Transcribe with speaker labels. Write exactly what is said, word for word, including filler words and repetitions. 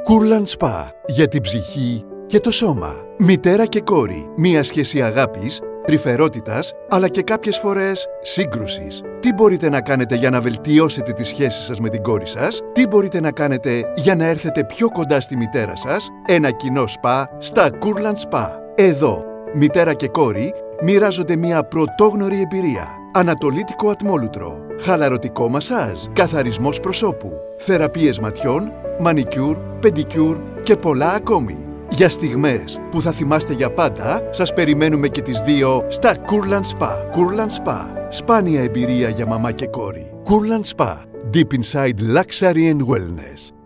Speaker 1: Courland Spa, για την ψυχή και το σώμα. Μητέρα και κόρη, μία σχέση αγάπης, τρυφερότητας, αλλά και κάποιες φορές σύγκρουσης. Τι μπορείτε να κάνετε για να βελτιώσετε τις σχέσεις σας με την κόρη σας? Τι μπορείτε να κάνετε για να έρθετε πιο κοντά στη μητέρα σας? Ένα κοινό σπα στα Courland Spa. Εδώ, μητέρα και κόρη μοιράζονται μια πρωτόγνωρη εμπειρία. Ανατολίτικο ατμόλουτρο, χαλαρωτικό μασάζ, καθαρισμός προσώπου, θεραπείες ματιών, μανικιούρ, πεντικιούρ και πολλά ακόμη. Για στιγμές που θα θυμάστε για πάντα, σας περιμένουμε και τις δύο στα Courland Spa. Courland Spa. Σπάνια εμπειρία για μαμά και κόρη. Courland Spa. Deep inside luxury and wellness.